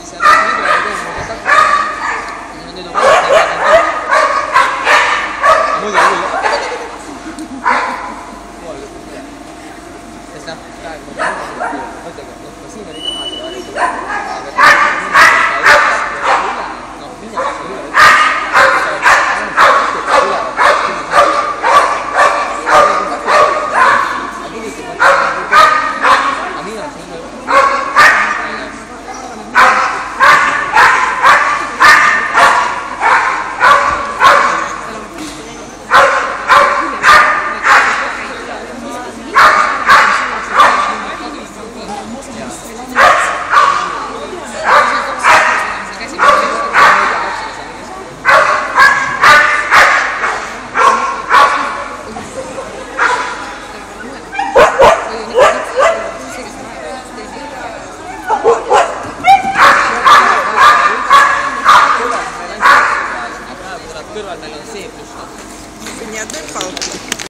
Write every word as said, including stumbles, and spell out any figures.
seal hüdroalikooli takka. Nüüd on valesti. Muidu küll. Sest noh, praegu ma mõtlen, et noh, siin oli taha see variant. Aga noh, mina see üle üle. Kõrval meil on see pluss. See on nii, et